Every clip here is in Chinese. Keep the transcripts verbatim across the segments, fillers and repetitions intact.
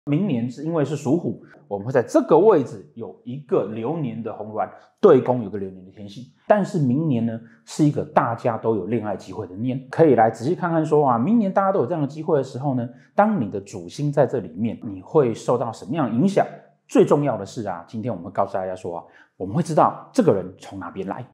明年是因为是属虎，我们会在这个位置有一个流年的红鸾对宫，有个流年的天喜。但是明年呢，是一个大家都有恋爱机会的年，可以来仔细看看说啊，明年大家都有这样的机会的时候呢，当你的主星在这里面，你会受到什么样的影响？最重要的是啊，今天我们会告诉大家说啊，我们会知道这个人从哪边来。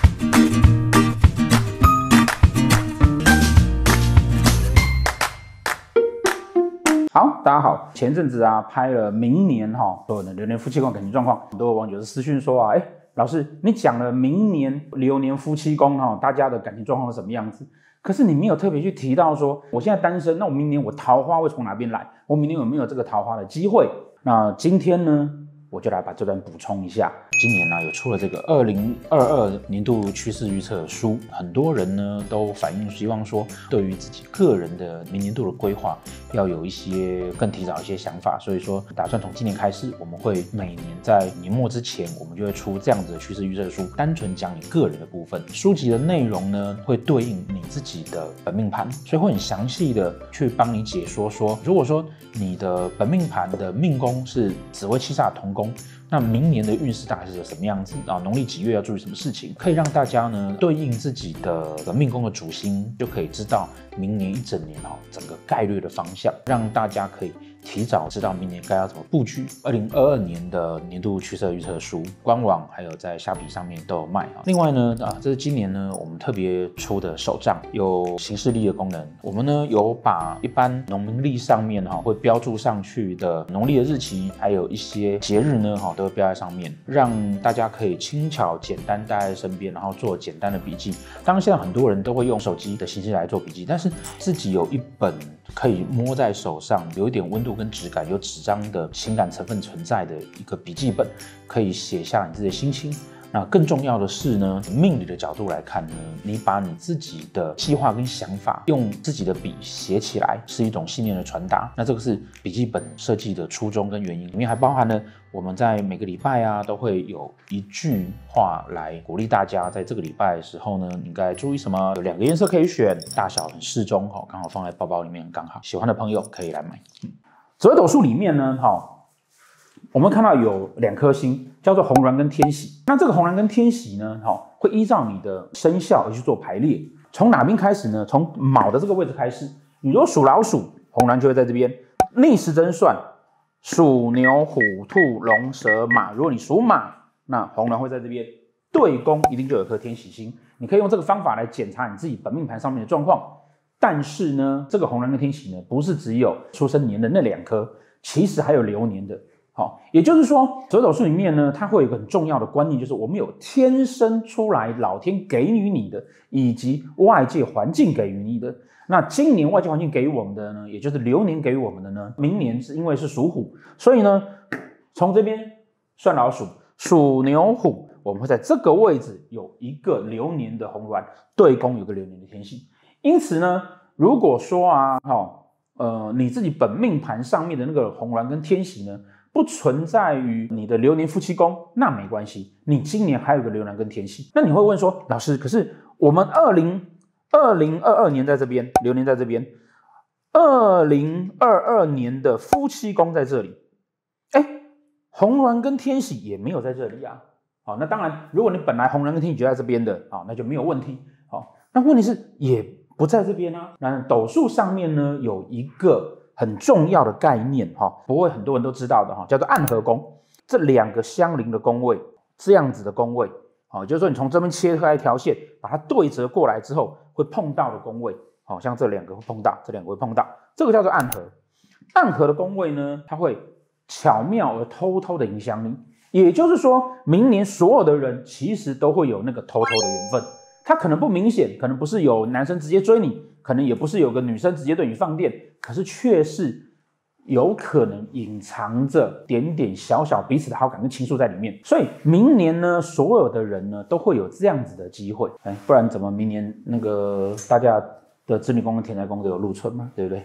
好，大家好。前阵子啊，拍了明年哈所有的流年夫妻宫感情状况，很多网友是私讯说啊，哎，老师，你讲了明年流年夫妻宫哈，大家的感情状况是什么样子？可是你没有特别去提到说，我现在单身，那我明年我桃花会从哪边来？我明年有没有这个桃花的机会？那今天呢，我就来把这段补充一下。今年呢、啊，有出了这个二零二二年度趋势预测书，很多人呢都反映希望说，对于自己个人的明年度的规划，要有一些更提早一些想法。所以说，打算从今年开始，我们会每年在年末之前，我们就会出这样子的趋势预测书，单纯讲你个人的部分。书籍的内容呢，会对应你自己的本命盘，所以会很详细的去帮你解说说，如果说你的本命盘的命宫是紫微七煞同宫，那明年的运势大概是什么样子啊？农历几月要注意什么事情？可以让大家呢对应自己的命宫的主星，就可以知道明年一整年哦整个概率的方向，让大家可以提早知道明年该要怎么布局。二零二二年的年度趋势预测书，官网还有在虾皮上面都有卖啊。另外呢，啊，这是今年呢我们特别出的手账，有行事历的功能。我们呢有把一般农民历上面哈会标注上去的农历的日期，还有一些节日呢哈都会标在上面，让大家可以轻巧简单带在身边，然后做简单的笔记。当然现在很多人都会用手机的形式来做笔记，但是自己有一本可以摸在手上，有一点温度跟质感，有纸张的情感成分存在的一个笔记本，可以写下你自己的心情。那更重要的是呢，命理的角度来看呢，你把你自己的计划跟想法用自己的笔写起来，是一种信念的传达。那这个是笔记本设计的初衷跟原因，里面还包含了我们在每个礼拜啊都会有一句话来鼓励大家，在这个礼拜的时候呢，你该注意什么？有两个颜色可以选，大小很适中，刚好放在包包里面刚好，喜欢的朋友可以来买。紫微斗数里面呢，我们看到有两颗星，叫做红鸾跟天喜。那这个红鸾跟天喜呢，会依照你的生肖而去做排列。从哪边开始呢？从卯的这个位置开始。你如果属老鼠，红鸾就会在这边。逆时针算，属牛、虎、兔、龙、蛇、马。如果你属马，那红鸾会在这边。对宫一定就有颗天喜星。你可以用这个方法来检查你自己本命盘上面的状况。但是呢，这个红鸾跟天喜呢，不是只有出生年的那两颗，其实还有流年的。好，也就是说，紫微斗数里面呢，它会有一个很重要的观念，就是我们有天生出来老天给予你的，以及外界环境给予你的。那今年外界环境给予我们的呢，也就是流年给予我们的呢，明年是因为是属虎，所以呢，从这边算老鼠、属牛、虎，我们会在这个位置有一个流年的红鸾对宫，有个流年的天喜。因此呢，如果说啊，哦，呃，你自己本命盘上面的那个红鸾跟天喜呢，不存在于你的流年夫妻宫，那没关系，你今年还有个流年跟天喜。那你会问说，老师，可是我们二零二零二二年在这边，流年在这边，二零二二年的夫妻宫在这里，哎，红鸾跟天喜也没有在这里啊。好，那当然，如果你本来红鸾跟天喜就在这边的，好，那就没有问题。好，那问题是也不在这边啊。那斗数上面呢，有一个很重要的概念，不会很多人都知道的，叫做暗合宫。这两个相邻的宫位，这样子的宫位，也就是说你从这边切开一条线，把它对折过来之后会碰到的宫位，像这两个会碰到，这两个会碰到，这个叫做暗合。暗合的宫位呢，它会巧妙而偷偷的影响你。也就是说，明年所有的人其实都会有那个偷偷的缘分，它可能不明显，可能不是有男生直接追你，可能也不是有个女生直接对你放电，可是却是有可能隐藏着点点小小彼此的好感跟情愫在里面。所以明年呢，所有的人呢都会有这样子的机会，不然怎么明年那个大家的子女宫跟田宅宫都有禄存嘛，对不对？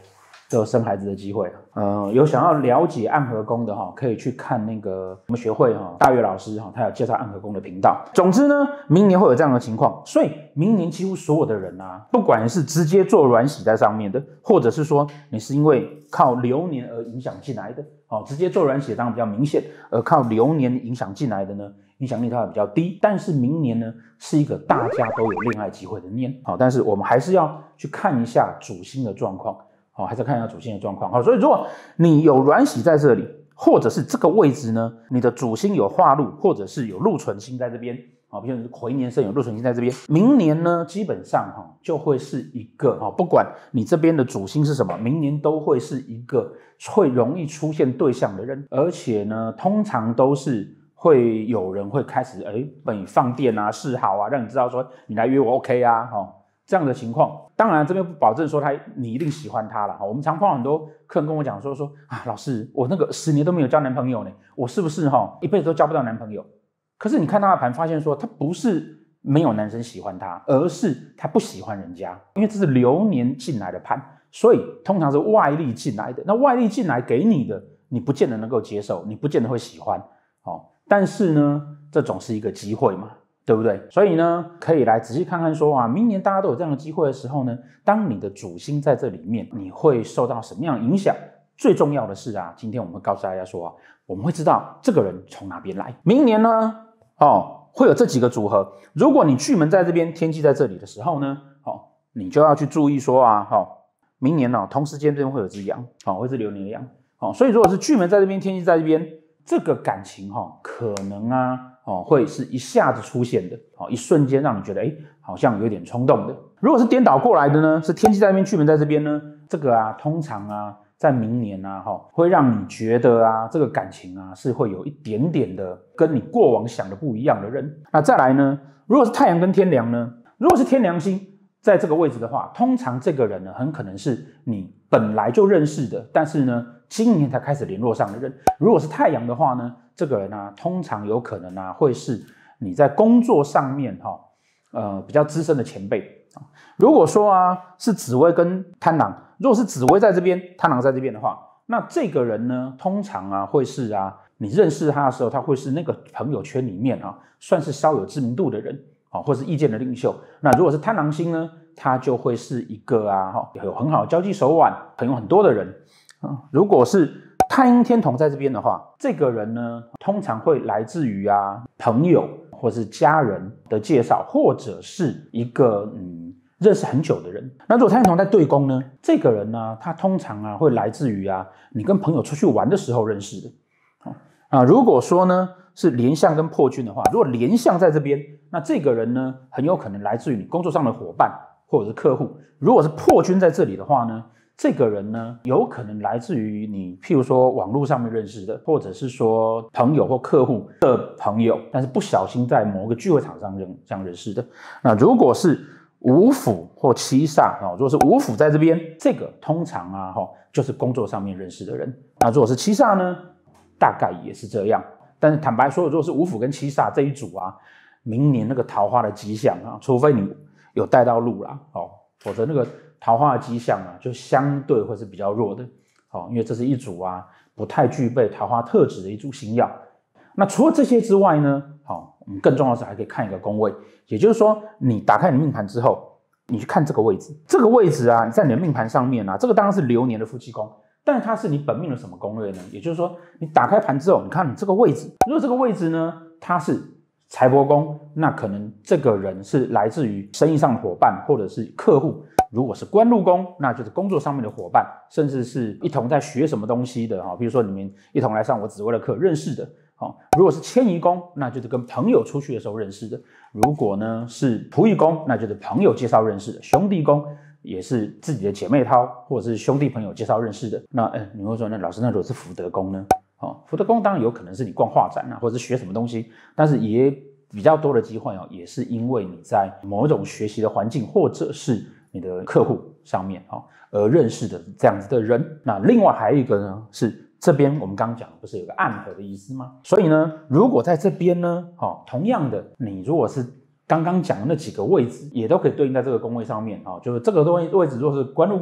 都有生孩子的机会。呃，有想要了解暗合宫的哈，可以去看那个我们学会哈，大岳老师哈，他有介绍暗合宫的频道。总之呢，明年会有这样的情况，所以明年几乎所有的人啊，不管是直接做软洗在上面的，或者是说你是因为靠流年而影响进来的，哦，直接做软洗当然比较明显，而靠流年影响进来的呢，影响力它会比较低。但是明年呢，是一个大家都有恋爱机会的年，好，但是我们还是要去看一下主星的状况。好，还是看一下主星的状况。好，所以如果你有软洗在这里，或者是这个位置呢，你的主星有化禄，或者是有禄存星在这边，好，比如是癸年生有禄存星在这边，明年呢，基本上哈就会是一个哈，不管你这边的主星是什么，明年都会是一个会容易出现对象的人，而且呢，通常都是会有人会开始哎帮你放电啊、示好啊，让你知道说你来约我 OK 啊，哈。这样的情况，当然这边不保证说他你一定喜欢他了。我们常碰到很多客人跟我讲说说啊，老师，我那个十年都没有交男朋友呢，我是不是哈一辈子都交不到男朋友？可是你看他的盘，发现说他不是没有男生喜欢他，而是他不喜欢人家，因为这是流年进来的盘，所以通常是外力进来的。那外力进来给你的，你不见得能够接受，你不见得会喜欢。哦，但是呢，这总是一个机会嘛。对不对？所以呢，可以来仔细看看说啊，明年大家都有这样的机会的时候呢，当你的主星在这里面，你会受到什么样的影响？最重要的是啊，今天我们会告诉大家说啊，我们会知道这个人从哪边来。明年呢，哦，会有这几个组合。如果你巨门在这边，天机在这里的时候呢，哦，你就要去注意说啊，哦，明年呢、哦，同时间这边会有只羊，哦，会是流年的羊，哦，所以如果是巨门在这边，天机在这边，这个感情哈、哦，可能啊。哦，会是一下子出现的，哦，一瞬间让你觉得，哎，好像有点冲动的。如果是颠倒过来的呢，是天机在那边，巨门在这边呢，这个啊，通常啊，在明年啊，哈、哦，会让你觉得啊，这个感情啊，是会有一点点的跟你过往想的不一样的人。那再来呢，如果是太阳跟天梁呢，如果是天梁星在这个位置的话，通常这个人呢，很可能是你本来就认识的，但是呢，今年才开始联络上的人。如果是太阳的话呢，这个人啊，通常有可能啊，会是你在工作上面哈、哦，呃，比较资深的前辈。如果说啊，是紫微跟贪狼，如果是紫微在这边，贪狼在这边的话，那这个人呢，通常啊，会是啊，你认识他的时候，他会是那个朋友圈里面啊，算是稍有知名度的人啊、哦，或是意见的领袖。那如果是贪狼星呢，他就会是一个啊，哈、哦，有很好的交际手腕，朋友很多的人啊、嗯。如果是太阴天同在这边的话，这个人呢，通常会来自于啊朋友或是家人的介绍，或者是一个嗯认识很久的人。那如果太阴同在对宫呢，这个人呢，他通常啊会来自于啊你跟朋友出去玩的时候认识的。啊，如果说呢是连相跟破军的话，如果连相在这边，那这个人呢很有可能来自于你工作上的伙伴或者是客户。如果是破军在这里的话呢，这个人呢，有可能来自于你，譬如说网络上面认识的，或者是说朋友或客户的朋友，但是不小心在某个聚会场上认这样认识的。那如果是五辅或七煞啊，如果是五辅在这边，这个通常啊，哈，就是工作上面认识的人。那如果是七煞呢，大概也是这样。但是坦白说，如果是五辅跟七煞这一组啊，明年那个桃花的迹象啊，除非你有带到路啦，哦，否则那个桃花的迹象啊，就相对会是比较弱的，哦，因为这是一组啊不太具备桃花特质的一组星曜。那除了这些之外呢，好，我们更重要的是还可以看一个宫位，也就是说，你打开你的命盘之后，你去看这个位置，这个位置啊，你在你的命盘上面啊，这个当然是流年的夫妻宫，但是它是你本命的什么宫位呢？也就是说，你打开盘之后，你看你这个位置，如果这个位置呢，它是财帛宫，那可能这个人是来自于生意上的伙伴或者是客户。如果是官禄宫，那就是工作上面的伙伴，甚至是一同在学什么东西的哈，比如说你们一同来上我紫微的课认识的。如果是迁移宫，那就是跟朋友出去的时候认识的。如果呢是仆役宫，那就是朋友介绍认识的。兄弟宫也是自己的姐妹淘或者是兄弟朋友介绍认识的。那哎，你会说，那老师，那如果是福德宫呢？哦，福德宫当然有可能是你逛画展啊，或者是学什么东西，但是也比较多的机会哦，也是因为你在某一种学习的环境，或者是你的客户上面哦而认识的这样子的人。那另外还有一个呢，是这边我们刚刚讲不是有个暗合的意思吗？所以呢，如果在这边呢，哦，同样的，你如果是刚刚讲的那几个位置，也都可以对应在这个宫位上面哦，就是这个位位置如果是官禄宫，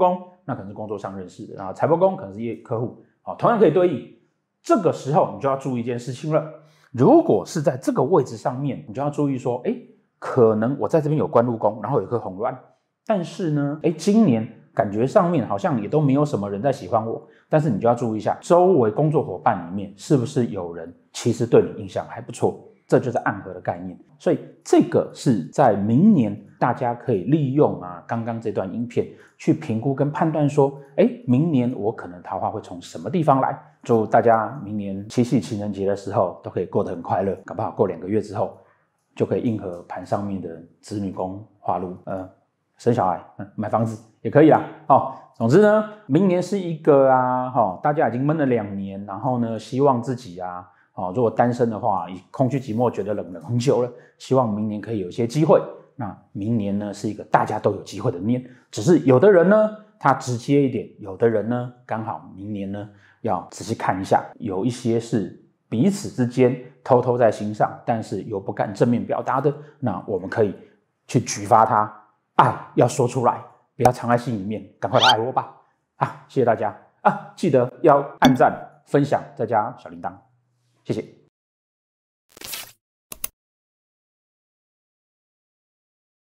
那可能是工作上认识的，然后财帛宫可能是业客户，好，同样可以对应。这个时候你就要注意一件事情了，如果是在这个位置上面，你就要注意说，哎，可能我在这边有官禄宫，然后有一颗红鸾，但是呢，哎，今年感觉上面好像也都没有什么人在喜欢我，但是你就要注意一下，周围工作伙伴里面是不是有人其实对你印象还不错，这就是暗合的概念。所以这个是在明年大家可以利用啊刚刚这段影片去评估跟判断说，哎，明年我可能桃花会从什么地方来。祝大家明年七夕情人节的时候都可以过得很快乐，搞不好过两个月之后就可以应和盘上面的子女宫化禄，呃，生小孩、嗯、买房子也可以啦。哦，总之呢，明年是一个啊，哦，大家已经闷了两年，然后呢，希望自己啊，哦，如果单身的话，空虚寂寞觉得冷了很久了，希望明年可以有一些机会。那明年呢，是一个大家都有机会的年，只是有的人呢，他直接一点，有的人呢，刚好明年呢，要仔细看一下，有一些是彼此之间偷偷在心上，但是又不敢正面表达的，那我们可以去举发他，爱要说出来，不要藏在心里面，赶快来爱我吧！啊，谢谢大家啊，记得要按赞、分享，再加小铃铛，谢谢。